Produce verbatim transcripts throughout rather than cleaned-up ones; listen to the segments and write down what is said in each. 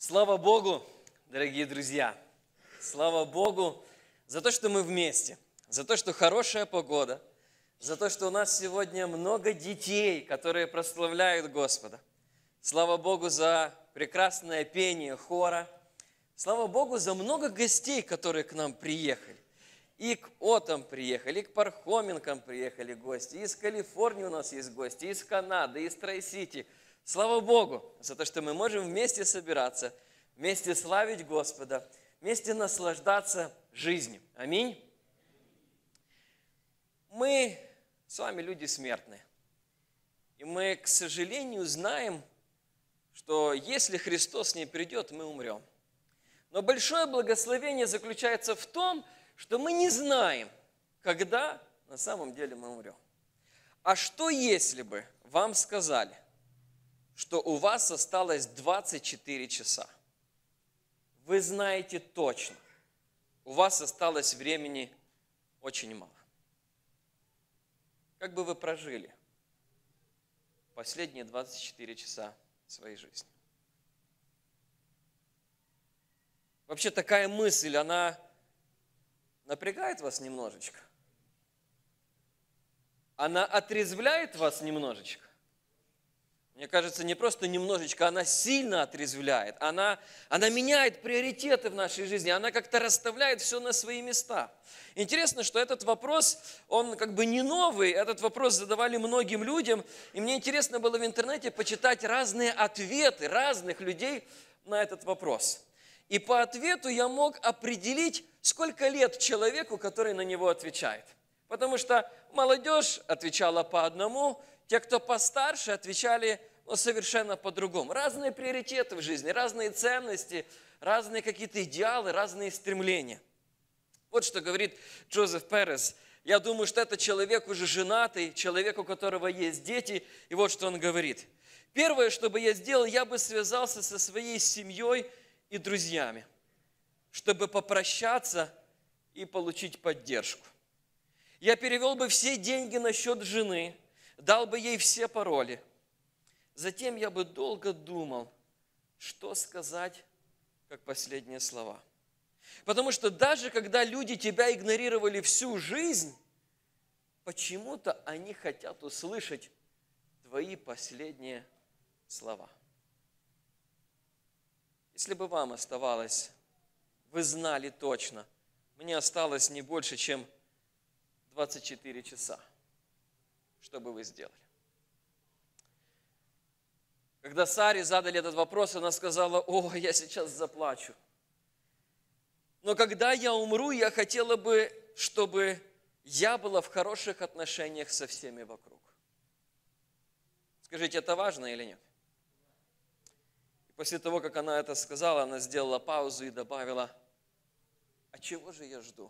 Слава Богу, дорогие друзья! Слава Богу за то, что мы вместе, за то, что хорошая погода, за то, что у нас сегодня много детей, которые прославляют Господа. Слава Богу за прекрасное пение хора. Слава Богу за много гостей, которые к нам приехали. И к Отам приехали, и к Пархоменкам приехали гости, и из Калифорнии у нас есть гости, и из Канады, и из Трой-Сити. Слава Богу за то, что мы можем вместе собираться, вместе славить Господа, вместе наслаждаться жизнью. Аминь. Мы с вами люди смертные. И мы, к сожалению, знаем, что если Христос не придет, мы умрем. Но большое благословение заключается в том, что мы не знаем, когда на самом деле мы умрем. А что если бы вам сказали, что у вас осталось двадцать четыре часа? Вы знаете точно, у вас осталось времени очень мало. Как бы вы прожили последние двадцать четыре часа своей жизни? Вообще такая мысль, она напрягает вас немножечко? Она отрезвляет вас немножечко? Мне кажется, не просто немножечко, она сильно отрезвляет. Она, она меняет приоритеты в нашей жизни, она как-то расставляет все на свои места. Интересно, что этот вопрос, он как бы не новый, этот вопрос задавали многим людям. И мне интересно было в интернете почитать разные ответы разных людей на этот вопрос. И по ответу я мог определить, сколько лет человеку, который на него отвечает. Потому что молодежь отвечала по одному, те, кто постарше, отвечали ну, совершенно по-другому. Разные приоритеты в жизни, разные ценности, разные какие-то идеалы, разные стремления. Вот что говорит Джозеф Перес. Я думаю, что это человек уже женатый, человек, у которого есть дети. И вот что он говорит. Первое, что бы я сделал, я бы связался со своей семьей и друзьями, чтобы попрощаться и получить поддержку. Я перевел бы все деньги на счет жены, дал бы ей все пароли. Затем я бы долго думал, что сказать, как последние слова. Потому что даже когда люди тебя игнорировали всю жизнь, почему-то они хотят услышать твои последние слова. Если бы вам оставалось, вы знали точно, мне осталось не больше, чем двадцать четыре часа. Что бы вы сделали? Когда Саре задали этот вопрос, она сказала: «О, я сейчас заплачу. Но когда я умру, я хотела бы, чтобы я была в хороших отношениях со всеми вокруг». Скажите, это важно или нет? И после того, как она это сказала, она сделала паузу и добавила: «А чего же я жду?»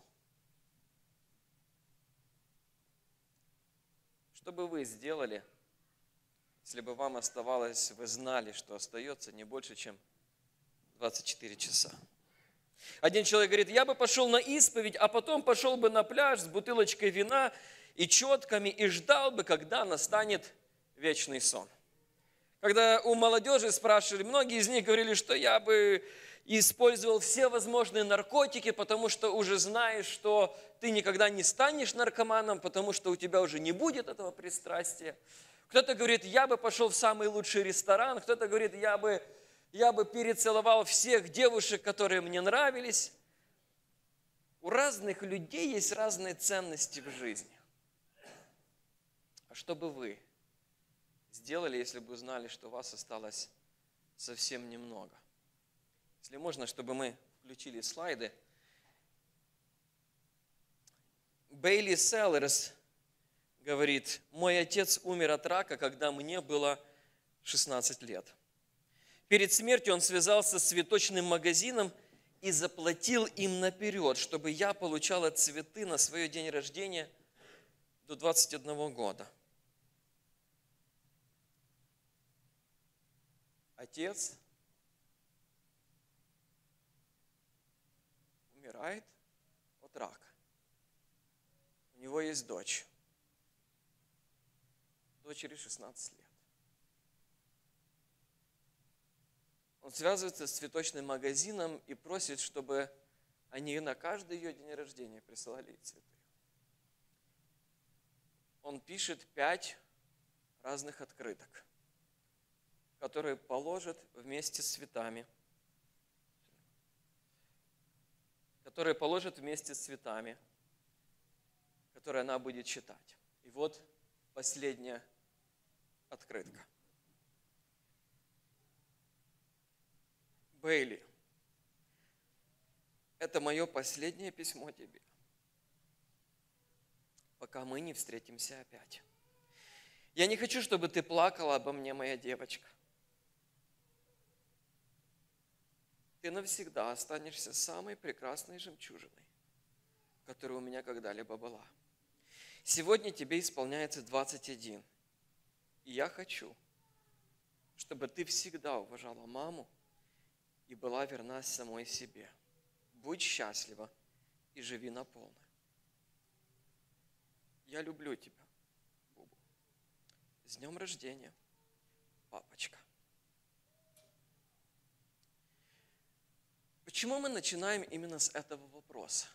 Что бы вы сделали, если бы вам оставалось, вы знали, что остается не больше, чем двадцать четыре часа? Один человек говорит: я бы пошел на исповедь, а потом пошел бы на пляж с бутылочкой вина и четками и ждал бы, когда настанет вечный сон. Когда у молодежи спрашивали, многие из них говорили, что я бы использовал все возможные наркотики, потому что уже знаешь, что ты никогда не станешь наркоманом, потому что у тебя уже не будет этого пристрастия. Кто-то говорит: я бы пошел в самый лучший ресторан, кто-то говорит: я бы, я бы перецеловал всех девушек, которые мне нравились. У разных людей есть разные ценности в жизни. А что бы вы сделали, если бы узнали, что у вас осталось совсем немного? Если можно, чтобы мы включили слайды. Бейли Селлерс говорит: мой отец умер от рака, когда мне было шестнадцать лет. Перед смертью он связался с цветочным магазином и заплатил им наперед, чтобы я получала цветы на свой день рождения до двадцати одного года. Отец умирает от рака. У него есть дочь. Дочери шестнадцать лет. Он связывается с цветочным магазином и просит, чтобы они на каждый ее день рождения присылали ей цветы. Он пишет пять разных открыток, которые положит вместе с цветами, которые положит вместе с цветами, которые она будет читать. И вот последняя открытка. Бейли, это мое последнее письмо тебе, пока мы не встретимся опять. Я не хочу, чтобы ты плакала обо мне, моя девочка. Ты навсегда останешься самой прекрасной жемчужиной, которая у меня когда-либо была. Сегодня тебе исполняется двадцать один, и я хочу, чтобы ты всегда уважала маму и была верна самой себе. Будь счастлива и живи на полную. Я люблю тебя, Бубу. С днем рождения, папочка. Почему мы начинаем именно с этого вопроса?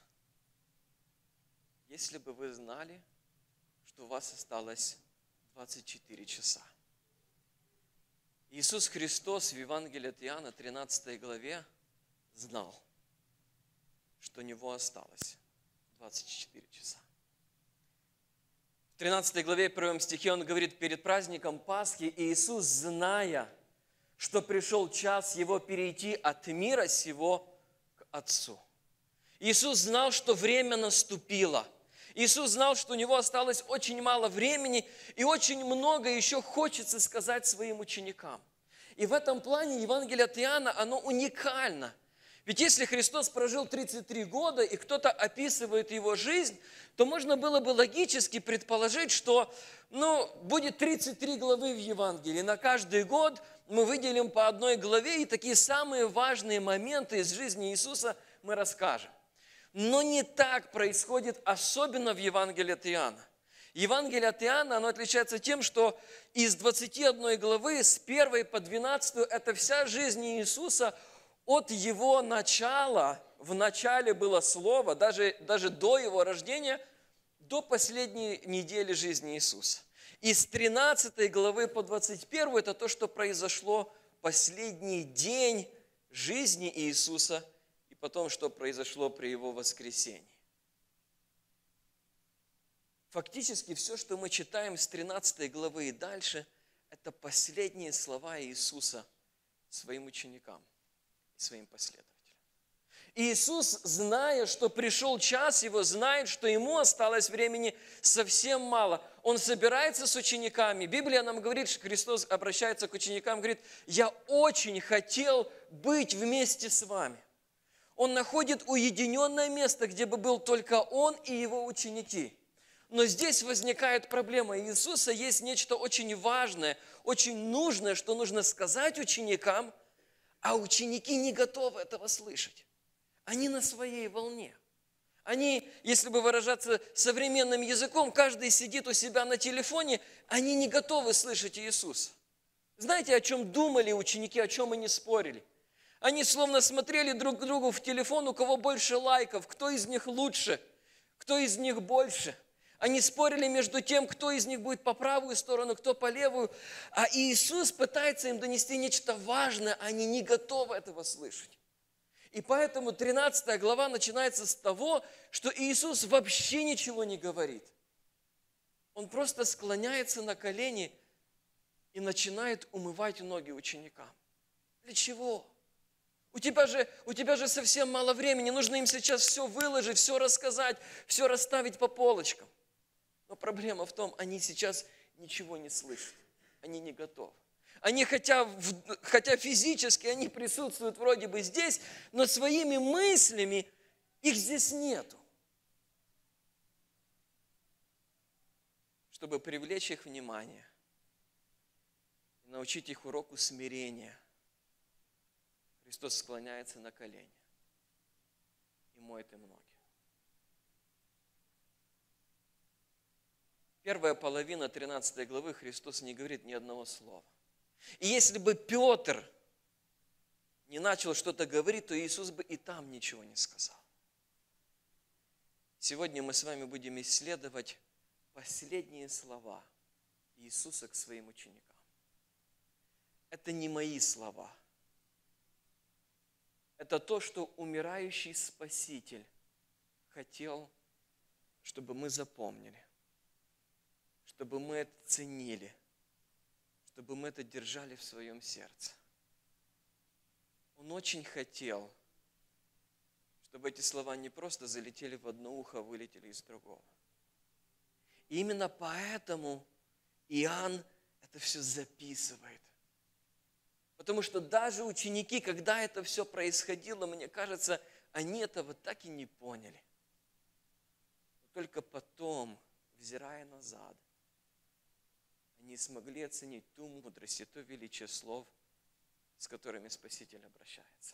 Если бы вы знали, что у вас осталось двадцать четыре часа. Иисус Христос в Евангелии от Иоанна, тринадцатой главе, знал, что у него осталось двадцать четыре часа. В тринадцатой главе, первом стихе он говорит, перед праздником Пасхи Иисус, зная, что пришел час его перейти от мира сего к Отцу. Иисус знал, что время наступило. Иисус знал, что у него осталось очень мало времени, и очень много еще хочется сказать своим ученикам. И в этом плане Евангелие от Иоанна, оно уникально. Ведь если Христос прожил тридцать три года, и кто-то описывает его жизнь, то можно было бы логически предположить, что ну, будет тридцать три главы в Евангелии. На каждый год мы выделим по одной главе, и такие самые важные моменты из жизни Иисуса мы расскажем. Но не так происходит, особенно в Евангелии от Иоанна. Евангелие от Иоанна, оно отличается тем, что из двадцати одной главы, с первой по двенадцатую, это вся жизнь Иисуса от его начала, в начале было Слово, даже, даже до его рождения, до последней недели жизни Иисуса. Из тринадцатой главы по двадцать первую, это то, что произошло последний день жизни Иисуса, потом, что произошло при Его воскресении. Фактически все, что мы читаем с тринадцатой главы и дальше, это последние слова Иисуса своим ученикам и своим последователям. Иисус, зная, что пришел час Его, знает, что Ему осталось времени совсем мало. Он собирается с учениками. Библия нам говорит, что Христос обращается к ученикам, говорит, «Я очень хотел быть вместе с вами». Он находит уединенное место, где бы был только Он и Его ученики. Но здесь возникает проблема. У Иисуса есть нечто очень важное, очень нужное, что нужно сказать ученикам, а ученики не готовы этого слышать. Они на своей волне. Они, если бы выражаться современным языком, каждый сидит у себя на телефоне, они не готовы слышать Иисуса. Знаете, о чем думали ученики, о чем они спорили? Они словно смотрели друг к другу в телефон, у кого больше лайков, кто из них лучше, кто из них больше. Они спорили между тем, кто из них будет по правую сторону, кто по левую. А Иисус пытается им донести нечто важное, а они не готовы этого слышать. И поэтому тринадцатая глава начинается с того, что Иисус вообще ничего не говорит. Он просто склоняется на колени и начинает умывать ноги ученикам. Для чего? У тебя же, у тебя же совсем мало времени, нужно им сейчас все выложить, все рассказать, все расставить по полочкам. Но проблема в том, они сейчас ничего не слышат, они не готовы. Они, хотя, хотя физически они присутствуют вроде бы здесь, но своими мыслями их здесь нету. Чтобы привлечь их внимание и научить их уроку смирения, Христос склоняется на колени и моет им ноги. Первая половина тринадцатой главы Христос не говорит ни одного слова. И если бы Петр не начал что-то говорить, то Иисус бы и там ничего не сказал. Сегодня мы с вами будем исследовать последние слова Иисуса к своим ученикам. Это не мои слова. Это то, что умирающий Спаситель хотел, чтобы мы запомнили, чтобы мы это ценили, чтобы мы это держали в своем сердце. Он очень хотел, чтобы эти слова не просто залетели в одно ухо, вылетели из другого. И именно поэтому Иоанн это все записывает. Потому что даже ученики, когда это все происходило, мне кажется, они этого так и не поняли. Но только потом, взирая назад, они смогли оценить ту мудрость и то величие слов, с которыми Спаситель обращается.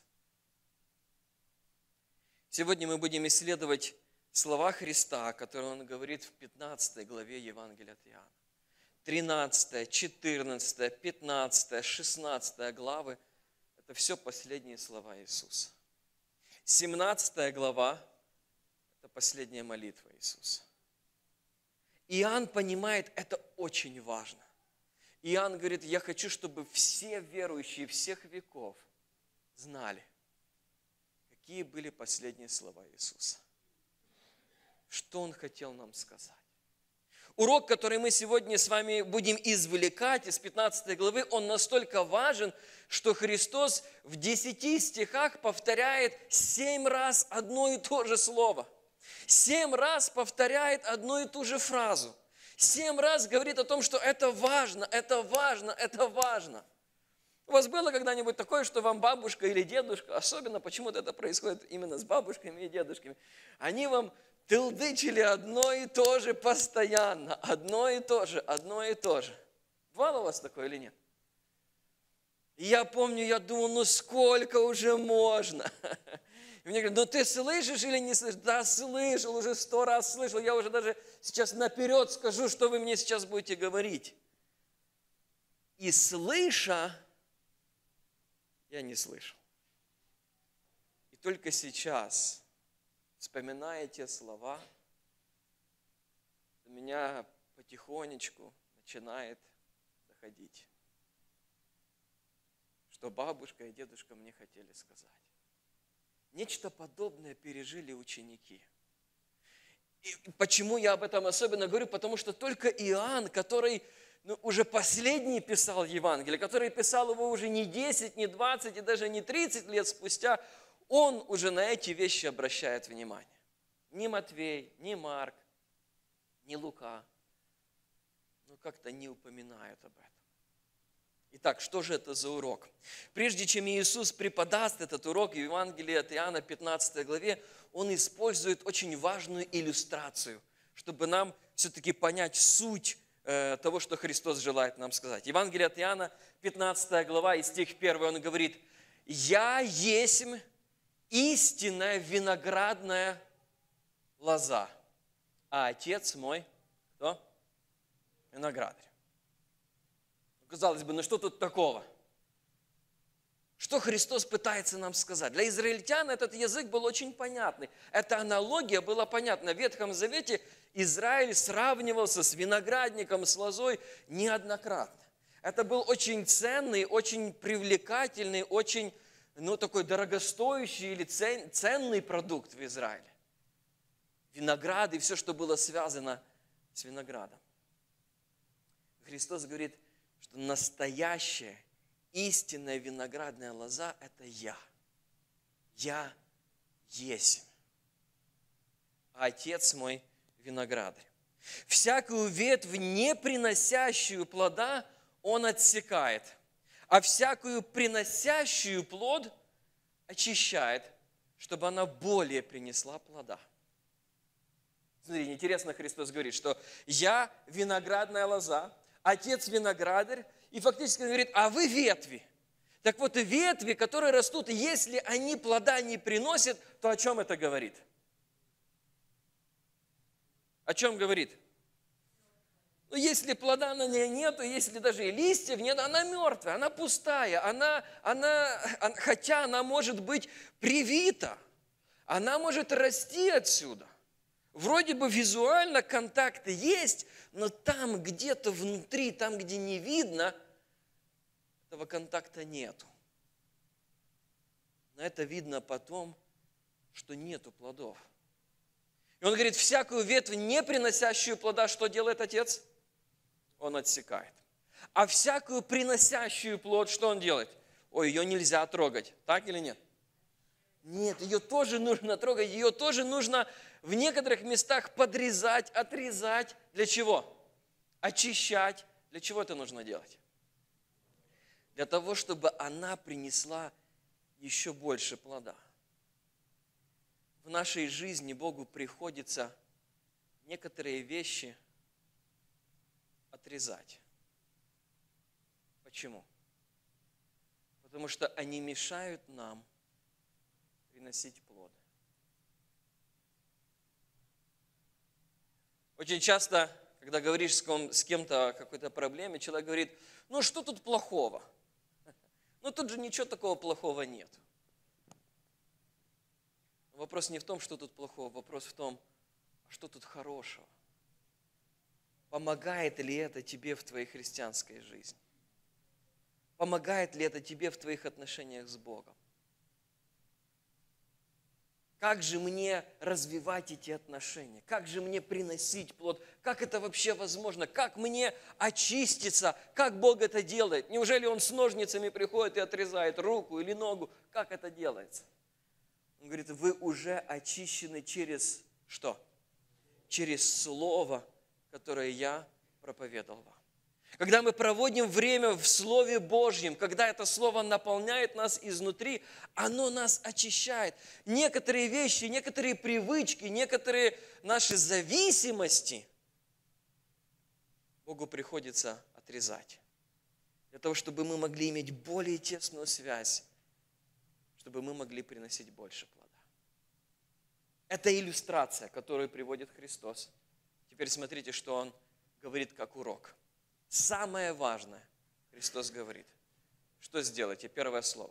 Сегодня мы будем исследовать слова Христа, которые Он говорит в пятнадцатой главе Евангелия от Иоанна. тринадцатая, четырнадцатая, пятнадцатая, шестнадцатая главы – это все последние слова Иисуса. семнадцатая глава – это последняя молитва Иисуса. Иоанн понимает, это очень важно. Иоанн говорит, я хочу, чтобы все верующие всех веков знали, какие были последние слова Иисуса. Что Он хотел нам сказать. Урок, который мы сегодня с вами будем извлекать из пятнадцатой главы, он настолько важен, что Христос в десяти стихах повторяет семь раз одно и то же слово. Семь раз повторяет одну и ту же фразу. Семь раз говорит о том, что это важно, это важно, это важно. У вас было когда-нибудь такое, что вам бабушка или дедушка, особенно почему-то это происходит именно с бабушками и дедушками, они вам тылдычили одно и то же постоянно, одно и то же, одно и то же. Бывало у вас такое или нет? И я помню, я думал, ну сколько уже можно? И мне говорят, ну ты слышишь или не слышишь? Да, слышал, уже сто раз слышал, я уже даже сейчас наперед скажу, что вы мне сейчас будете говорить. И слыша, я не слышал. И только сейчас, вспоминая те слова, до меня потихонечку начинает доходить, что бабушка и дедушка мне хотели сказать. Нечто подобное пережили ученики. И почему я об этом особенно говорю? Потому что только Иоанн, который ну, уже последний писал Евангелие, который писал его уже не десять, не двадцать и даже не тридцать лет спустя, он уже на эти вещи обращает внимание. Ни Матвей, ни Марк, ни Лука, ну как-то не упоминают об этом. Итак, что же это за урок? Прежде чем Иисус преподаст этот урок в Евангелии от Иоанна пятнадцатой главе, Он использует очень важную иллюстрацию, чтобы нам все-таки понять суть э, того, что Христос желает нам сказать. Евангелие от Иоанна, пятнадцатая глава, и стих первый, Он говорит, «Я есмь истинная виноградная лоза, а Отец мой, кто? Виноградарь». Казалось бы, ну что тут такого? Что Христос пытается нам сказать? Для израильтян этот язык был очень понятный. Эта аналогия была понятна. В Ветхом Завете Израиль сравнивался с виноградником, с лозой неоднократно. Это был очень ценный, очень привлекательный, очень ну, такой дорогостоящий или цен, ценный продукт в Израиле. Виноград и все, что было связано с виноградом. Христос говорит, что настоящая, истинная виноградная лоза – это я. Я есть. А Отец мой виноградарь. Всякую ветвь, не приносящую плода, Он отсекает, а всякую приносящую плод очищает, чтобы она более принесла плода. Смотрите, интересно, Христос говорит, что я виноградная лоза, Отец виноградарь, и фактически он говорит, а вы ветви. Так вот, ветви, которые растут, если они плода не приносят, то о чем это говорит? О чем говорит? Но если плода на ней нету, если даже и листьев нет, она мертвая, она пустая, она, она, хотя она может быть привита, она может расти отсюда. Вроде бы визуально контакты есть, но там где-то внутри, там, где не видно, этого контакта нету. Но это видно потом, что нету плодов. И он говорит, всякую ветвь, не приносящую плода, что делает Отец? Он отсекает. А всякую приносящую плод, что он делает? Ой, ее нельзя трогать. Так или нет? Нет, ее тоже нужно трогать, ее тоже нужно в некоторых местах подрезать, отрезать. Для чего? Очищать. Для чего это нужно делать? Для того, чтобы она принесла еще больше плода. В нашей жизни Богу приходится некоторые вещи отрезать. Почему? Потому что они мешают нам приносить плод. Очень часто, когда говоришь с кем-то о какой-то проблеме, человек говорит, ну что тут плохого? Ну тут же ничего такого плохого нет. Вопрос не в том, что тут плохого, вопрос в том, что тут хорошего. Помогает ли это тебе в твоей христианской жизни? Помогает ли это тебе в твоих отношениях с Богом? Как же мне развивать эти отношения? Как же мне приносить плод? Как это вообще возможно? Как мне очиститься? Как Бог это делает? Неужели Он с ножницами приходит и отрезает руку или ногу? Как это делается? Он говорит, вы уже очищены через что? Через Слово, которое я проповедовал вам. Когда мы проводим время в Слове Божьем, когда это Слово наполняет нас изнутри, оно нас очищает. Некоторые вещи, некоторые привычки, некоторые наши зависимости Богу приходится отрезать. Для того, чтобы мы могли иметь более тесную связь, чтобы мы могли приносить больше плода. Это иллюстрация, которую приводит Христос. Теперь смотрите, что Он говорит как урок. Самое важное, Христос говорит, что сделайте? Первое слово.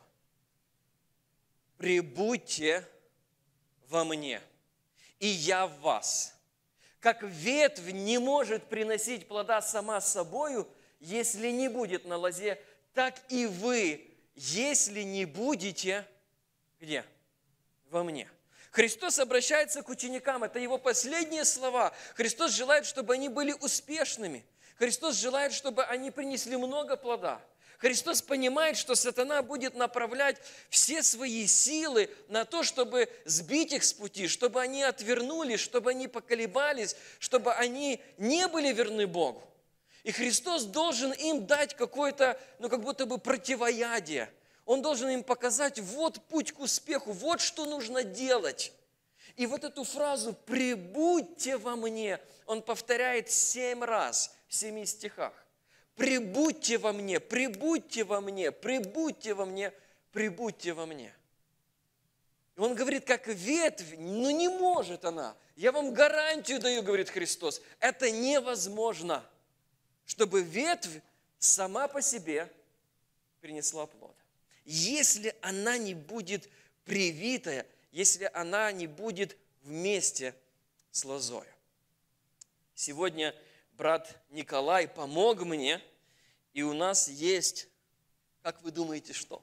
Прибудьте во мне, и я в вас. Как ветвь не может приносить плода сама собою, если не будет на лозе, так и вы, если не будете, где? Во мне. Христос обращается к ученикам, это Его последние слова. Христос желает, чтобы они были успешными. Христос желает, чтобы они принесли много плода. Христос понимает, что сатана будет направлять все свои силы на то, чтобы сбить их с пути, чтобы они отвернулись, чтобы они поколебались, чтобы они не были верны Богу. И Христос должен им дать какое-то, ну как будто бы противоядие. Он должен им показать, вот путь к успеху, вот что нужно делать. И вот эту фразу «прибудьте во мне» он повторяет семь раз в семи стихах. «Прибудьте во мне, прибудьте во мне, прибудьте во мне, прибудьте во мне». И он говорит, как ветвь, ну не может она. Я вам гарантию даю, говорит Христос, это невозможно, чтобы ветвь сама по себе принесла плод. Если она не будет привитая, если она не будет вместе с лозой. Сегодня брат Николай помог мне, и у нас есть, как вы думаете, что?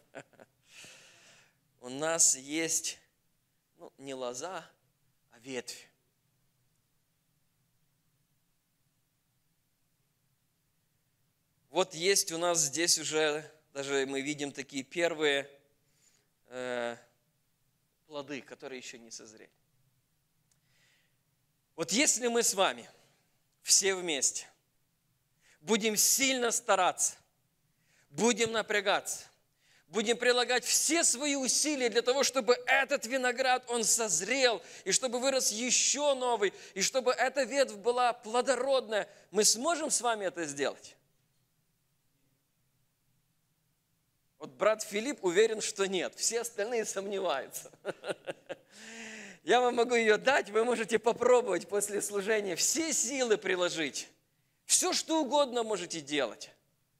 У нас есть, ну, не лоза, а ветвь. Вот есть у нас здесь уже, даже мы видим такие первые э, плоды, которые еще не созрели. Вот если мы с вами все вместе будем сильно стараться, будем напрягаться, будем прилагать все свои усилия для того, чтобы этот виноград, он созрел, и чтобы вырос еще новый, и чтобы эта ветвь была плодородная, мы сможем с вами это сделать? Вот брат Филипп уверен, что нет, все остальные сомневаются. Я вам могу ее дать, вы можете попробовать после служения все силы приложить, Все, что угодно можете делать.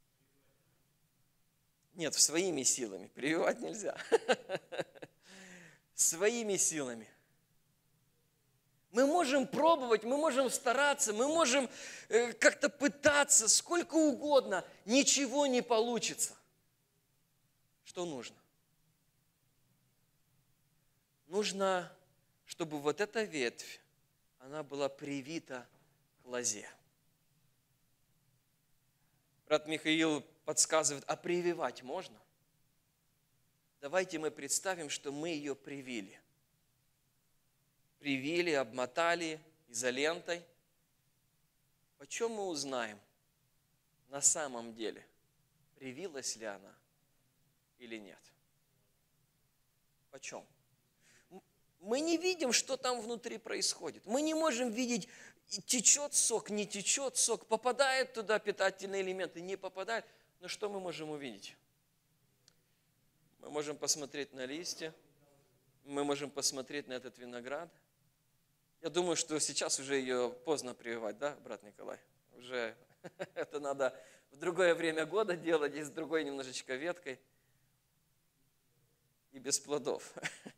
Нет, своими силами. Прививать нельзя. Своими силами. Мы можем пробовать, мы можем стараться, мы можем э, как-то пытаться, сколько угодно. Ничего не получится. Что нужно? Нужно, чтобы вот эта ветвь, она была привита к лозе. Брат Михаил подсказывает, а прививать можно? Давайте мы представим, что мы ее привили. Привили, обмотали изолентой. Почем мы узнаем на самом деле, привилась ли она или нет? Почем? Мы не видим, что там внутри происходит. Мы не можем видеть, течет сок, не течет сок, попадает туда питательные элементы, не попадает. Но что мы можем увидеть? Мы можем посмотреть на листья, мы можем посмотреть на этот виноград. Я думаю, что сейчас уже ее поздно прививать, да, брат Николай? Уже это надо в другое время года делать, и с другой немножечко веткой, и без плодов.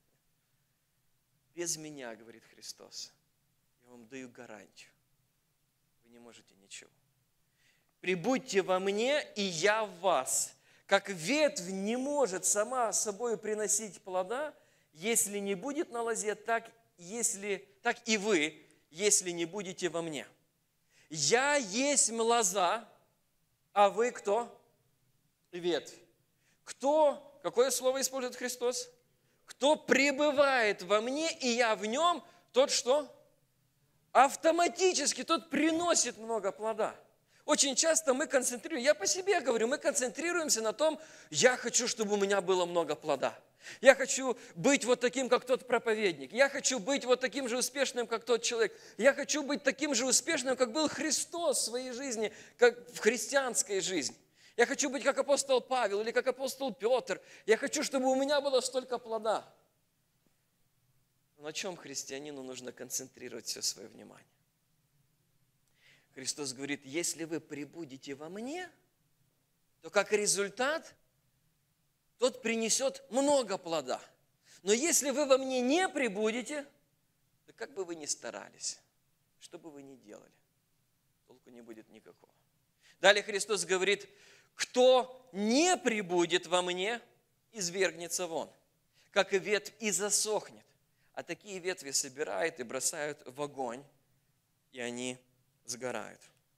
Без меня, говорит Христос, я вам даю гарантию. Вы не можете ничего. Прибудьте во мне, и я в вас. Как ветвь не может сама собой приносить плода, если не будет на лозе, так, если, так и вы, если не будете во мне. Я есть лоза, а вы кто? Ветвь. Кто, какое слово использует Христос? Кто пребывает во мне, и я в нем, тот что? Автоматически тот приносит много плода. Очень часто мы концентрируемся, я по себе говорю, мы концентрируемся на том, я хочу, чтобы у меня было много плода. Я хочу быть вот таким, как тот проповедник. Я хочу быть вот таким же успешным, как тот человек. Я хочу быть таким же успешным, как был Христос в своей жизни, как в христианской жизни. Я хочу быть как апостол Павел или как апостол Петр. Я хочу, чтобы у меня было столько плода. Но на чем христианину нужно концентрировать все свое внимание? Христос говорит, если вы пребудете во мне, то как результат, тот принесет много плода. Но если вы во мне не пребудете, то как бы вы ни старались, что бы вы ни делали, толку не будет никакого. Далее Христос говорит, кто не пребудет во мне, извергнется вон, как и ветвь и засохнет. А такие ветви собирают и бросают в огонь, и они сгорают.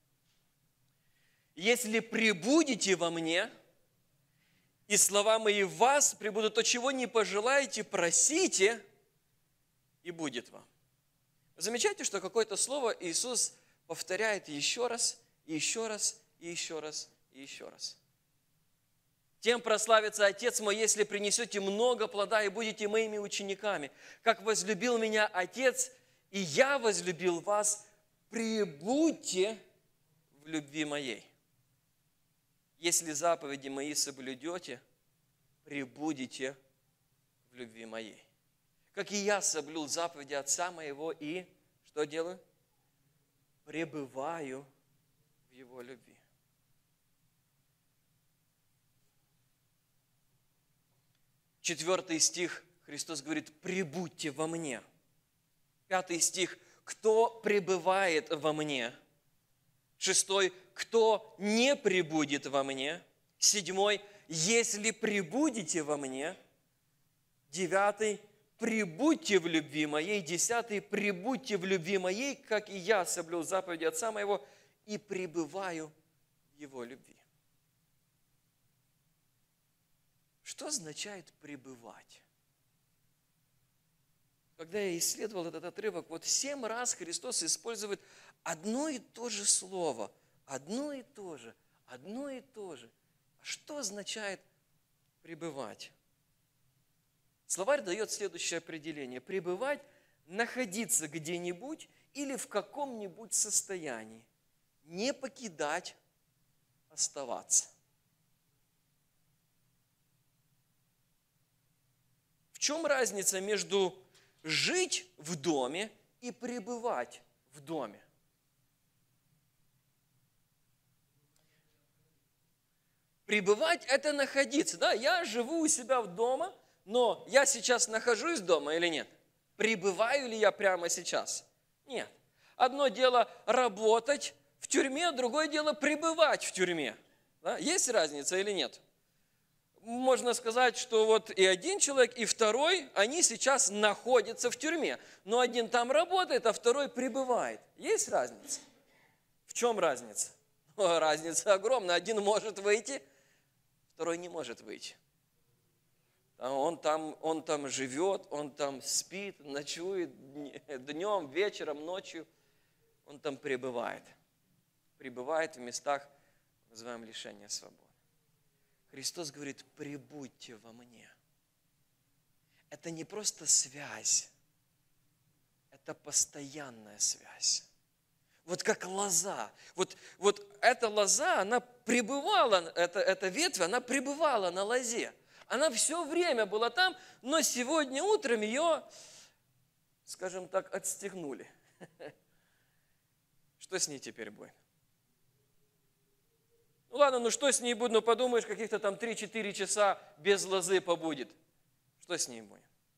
Если пребудете во мне, и слова мои в вас пребудут, то чего не пожелаете, просите, и будет вам. Вы замечаете, что какое-то слово Иисус повторяет еще раз, и еще раз, и еще раз, и еще раз. Тем прославится Отец мой, если принесете много плода и будете моими учениками. Как возлюбил меня Отец, и я возлюбил вас, пребудьте в любви моей. Если заповеди мои соблюдете, пребудете в любви моей. Как и я соблюл заповеди Отца моего и, что делаю? Пребываю в Его любви. Четвертый стих, Христос говорит, пребудьте во мне. Пятый стих, кто пребывает во мне. Шестой, кто не пребудет во мне. Седьмой, если пребудете во мне. Девятый, пребудьте в любви моей. Десятый, пребудьте в любви моей, как и я соблюл заповеди Отца моего и пребываю в Его любви. Что означает пребывать? Когда я исследовал этот отрывок, вот семь раз Христос использует одно и то же слово, одно и то же, одно и то же. А что означает пребывать? Словарь дает следующее определение. Пребывать – находиться где-нибудь или в каком-нибудь состоянии. Не покидать, оставаться. В чем разница между жить в доме и пребывать в доме? Пребывать – это находиться. Да, я живу у себя в дома, но я сейчас нахожусь дома или нет? Пребываю ли я прямо сейчас? Нет. Одно дело работать в тюрьме, другое дело пребывать в тюрьме. Да? Есть разница или нет? Можно сказать, что вот и один человек, и второй, они сейчас находятся в тюрьме. Но один там работает, а второй пребывает. Есть разница? В чем разница? О, разница огромная. Один может выйти, второй не может выйти. Он там, он там живет, он там спит, ночует днем, вечером, ночью. Он там пребывает. Пребывает в местах, называем, лишения свободы. Христос говорит, пребудьте во мне. Это не просто связь, это постоянная связь. Вот как лоза. Вот, вот эта лоза, она пребывала, эта, эта ветвь, она пребывала на лозе. Она все время была там, но сегодня утром ее, скажем так, отстегнули. Что с ней теперь будет? Ну ладно, ну что с ней будет? Ну подумаешь, каких-то там три-четыре часа без лозы побудет. Что с ней будет?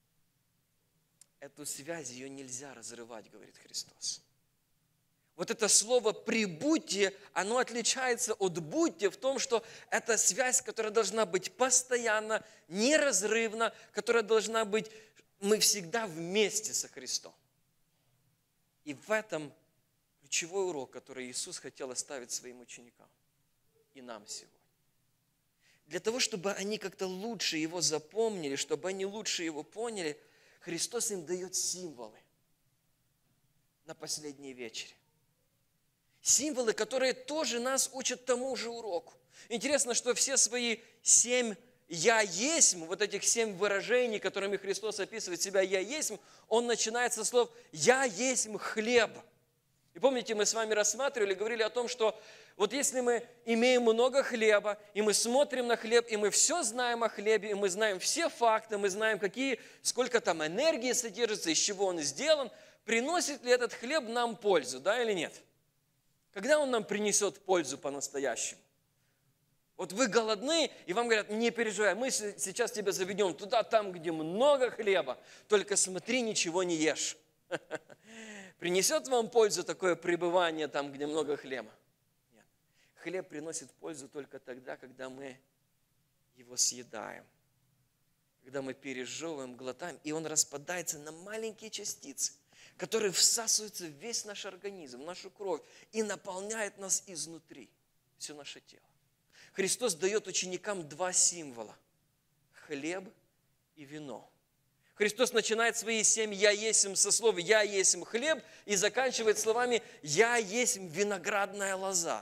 Эту связь, ее нельзя разрывать, говорит Христос. Вот это слово «прибудьте», оно отличается от «будьте» в том, что это связь, которая должна быть постоянно, неразрывна, которая должна быть, мы всегда вместе со Христом. И в этом ключевой урок, который Иисус хотел оставить своим ученикам и нам сегодня. Для того, чтобы они как-то лучше Его запомнили, чтобы они лучше Его поняли, Христос им дает символы на последней вечере. Символы, которые тоже нас учат тому же уроку. Интересно, что все свои семь «я есть», вот этих семь выражений, которыми Христос описывает себя «я есть», он начинает со слов «я есть хлеб». И помните, мы с вами рассматривали, говорили о том, что вот если мы имеем много хлеба, и мы смотрим на хлеб, и мы все знаем о хлебе, и мы знаем все факты, мы знаем, какие, сколько там энергии содержится, из чего он сделан, приносит ли этот хлеб нам пользу, да или нет? Когда он нам принесет пользу по-настоящему? Вот вы голодны, и вам говорят, не переживай, мы сейчас тебя заведем туда, там, где много хлеба, только смотри, ничего не ешь. Принесет вам пользу такое пребывание там, где много хлеба? Нет. Хлеб приносит пользу только тогда, когда мы его съедаем, когда мы пережевываем, глотаем, и он распадается на маленькие частицы, которые всасываются в весь наш организм, в нашу кровь, и наполняет нас изнутри, все наше тело. Христос дает ученикам два символа – хлеб и вино. Христос начинает свои семь «я есмь» со слов «я есмь хлеб» и заканчивает словами «я есмь виноградная лоза».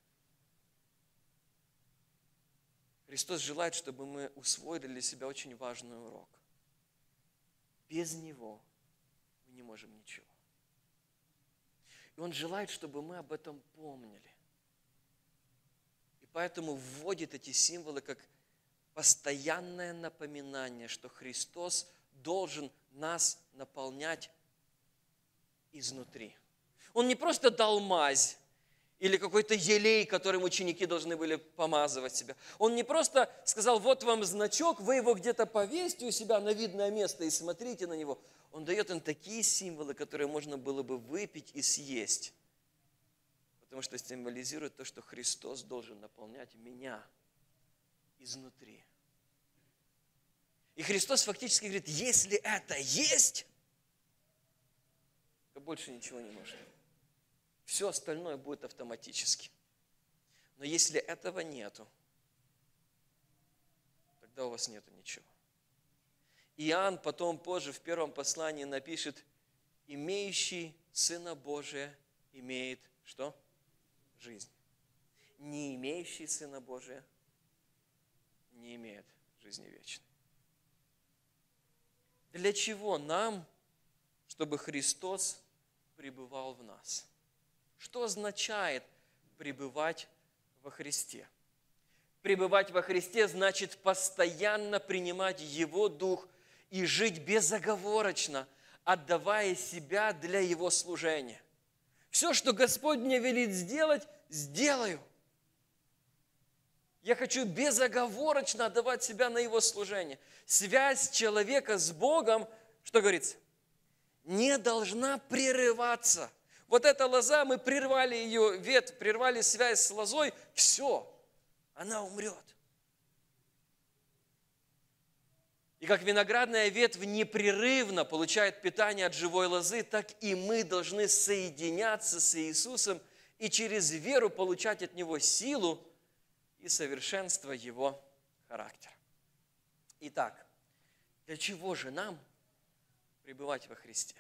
Христос желает, чтобы мы усвоили для себя очень важный урок. Без Него мы не можем ничего. И Он желает, чтобы мы об этом помнили. И поэтому вводит эти символы как постоянное напоминание, что Христос должен нас наполнять изнутри. Он не просто дал мазь или какой-то елей, которым ученики должны были помазывать себя. Он не просто сказал, вот вам значок, вы его где-то повесьте у себя на видное место и смотрите на него. Он дает им такие символы, которые можно было бы выпить и съесть. Потому что символизирует то, что Христос должен наполнять меня изнутри. И Христос фактически говорит, если это есть, то больше ничего не нужно. Все остальное будет автоматически. Но если этого нету, тогда у вас нету ничего. Иоанн потом позже в первом послании напишет, имеющий Сына Божия имеет что? Жизнь. Не имеющий Сына Божия не имеет жизни вечной. Для чего нам, чтобы Христос пребывал в нас? Что означает пребывать во Христе? Пребывать во Христе значит постоянно принимать Его Дух и жить безоговорочно, отдавая себя для Его служения. Все, что Господь мне велит сделать, сделаю. Я хочу безоговорочно отдавать себя на Его служение. Связь человека с Богом, что говорится, не должна прерываться. Вот эта лоза, мы прервали ее ветвь, прервали связь с лозой, все, она умрет. И как виноградная ветвь непрерывно получает питание от живой лозы, так и мы должны соединяться с Иисусом и через веру получать от Него силу и совершенство Его характера. Итак, для чего же нам пребывать во Христе?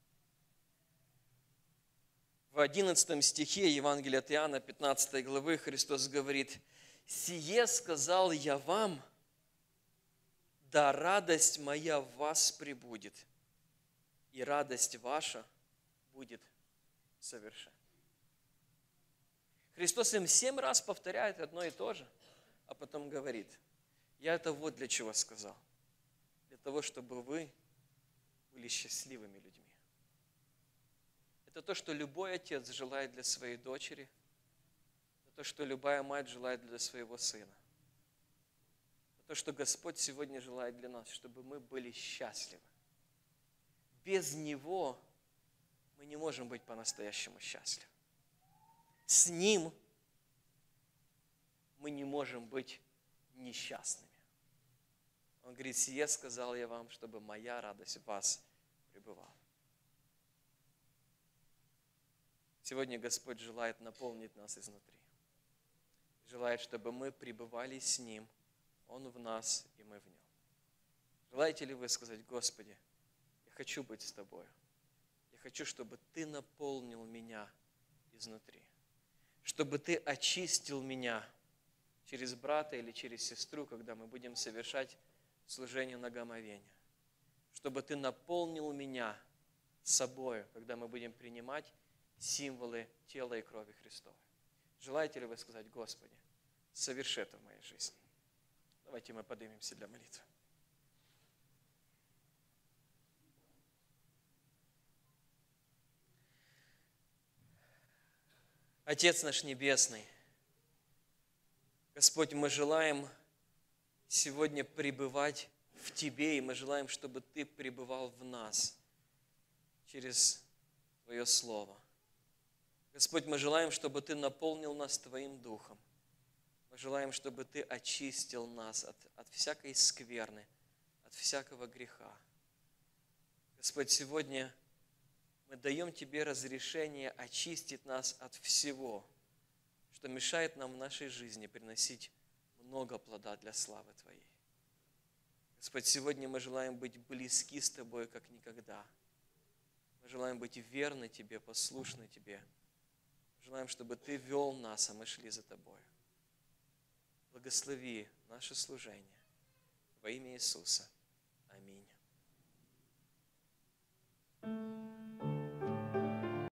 В одиннадцатом стихе Евангелия от Иоанна, пятнадцатой главы, Христос говорит: «Сие сказал я вам, да радость моя в вас пребудет, и радость ваша будет совершенна». Христос им семь раз повторяет одно и то же, а потом говорит: я это вот для чего сказал. Для того, чтобы вы были счастливыми людьми. Это то, что любой отец желает для своей дочери, это то, что любая мать желает для своего сына. Это то, что Господь сегодня желает для нас, чтобы мы были счастливы. Без Него мы не можем быть по-настоящему счастливы. С Ним мы не можем быть несчастными. Он говорит: сие сказал я вам, чтобы моя радость в вас пребывала. Сегодня Господь желает наполнить нас изнутри. Желает, чтобы мы пребывали с Ним, Он в нас и мы в Нем. Желаете ли вы сказать: Господи, я хочу быть с Тобою. Я хочу, чтобы Ты наполнил меня изнутри. Чтобы Ты очистил меня через брата или через сестру, когда мы будем совершать служение нагомовения. Чтобы Ты наполнил меня собою, когда мы будем принимать символы тела и крови Христовой. Желаете ли вы сказать: Господи, соверши это в моей жизни? Давайте мы поднимемся для молитвы. Отец наш Небесный, Господь, мы желаем сегодня пребывать в Тебе, и мы желаем, чтобы Ты пребывал в нас через Твое Слово. Господь, мы желаем, чтобы Ты наполнил нас Твоим Духом. Мы желаем, чтобы Ты очистил нас от, от всякой скверны, от всякого греха. Господь, сегодня мы даем Тебе разрешение очистить нас от всего, что мешает нам в нашей жизни приносить много плода для славы Твоей. Господь, сегодня мы желаем быть близки с Тобой, как никогда. Мы желаем быть верны Тебе, послушны Тебе. Желаем, чтобы Ты вел нас, а мы шли за Тобой. Благослови наше служение во имя Иисуса.